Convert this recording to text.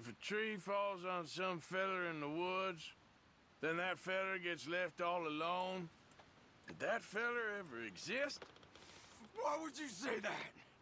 if a tree falls on some feller in the woods, then that feller gets left all alone? Did that feller ever exist? Why would you say that?